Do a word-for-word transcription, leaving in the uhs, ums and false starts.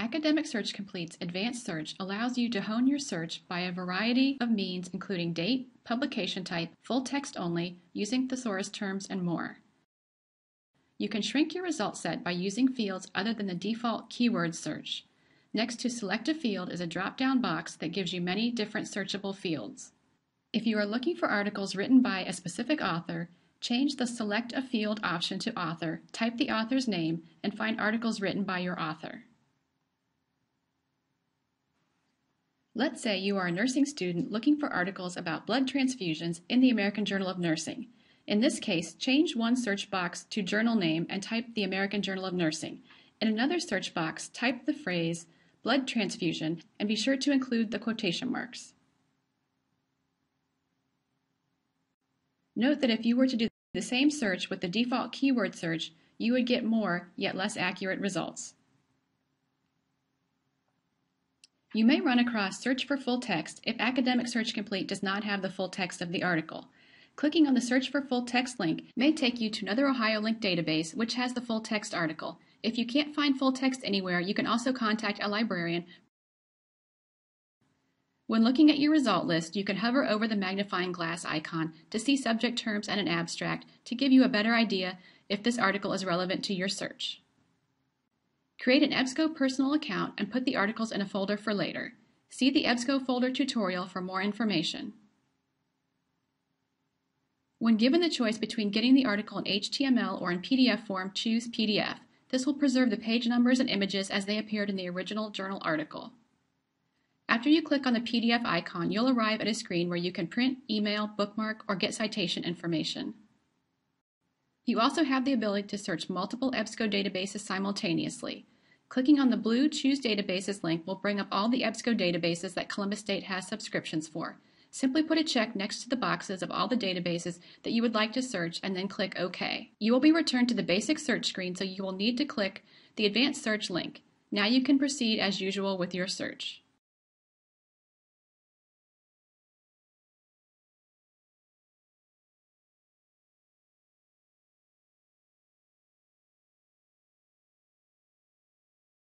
Academic Search Complete's Advanced Search allows you to hone your search by a variety of means including date, publication type, full text only, using thesaurus terms, and more. You can shrink your result set by using fields other than the default keyword search. Next to Select a Field is a drop-down box that gives you many different searchable fields. If you are looking for articles written by a specific author, change the Select a Field option to Author, type the author's name, and find articles written by your author. Let's say you are a nursing student looking for articles about blood transfusions in the American Journal of Nursing. In this case, change one search box to journal name and type the American Journal of Nursing. In another search box, type the phrase blood transfusion and be sure to include the quotation marks. Note that if you were to do the same search with the default keyword search, you would get more, yet less accurate results. You may run across Search for Full Text if Academic Search Complete does not have the full text of the article. Clicking on the Search for Full Text link may take you to another Ohio Link database which has the full text article. If you can't find full text anywhere, you can also contact a librarian. When looking at your result list, you can hover over the magnifying glass icon to see subject terms and an abstract to give you a better idea if this article is relevant to your search. Create an EBSCO personal account and put the articles in a folder for later. See the EBSCO folder tutorial for more information. When given the choice between getting the article in H T M L or in P D F form, choose P D F. This will preserve the page numbers and images as they appeared in the original journal article. After you click on the P D F icon, you'll arrive at a screen where you can print, email, bookmark, or get citation information. You also have the ability to search multiple EBSCO databases simultaneously. Clicking on the blue Choose Databases link will bring up all the EBSCO databases that Columbus State has subscriptions for. Simply put a check next to the boxes of all the databases that you would like to search and then click OK. You will be returned to the basic search screen, so you will need to click the Advanced Search link. Now you can proceed as usual with your search.